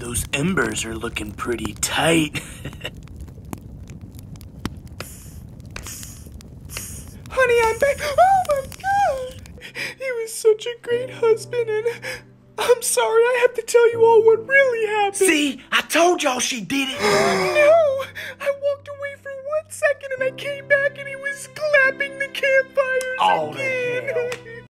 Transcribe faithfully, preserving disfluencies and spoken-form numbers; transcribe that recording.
those embers are looking pretty tight. Honey, I'm back. Oh my God! He was such a great husband, and I'm sorry I have to tell you all what really happened. See, I told y'all she did it. No,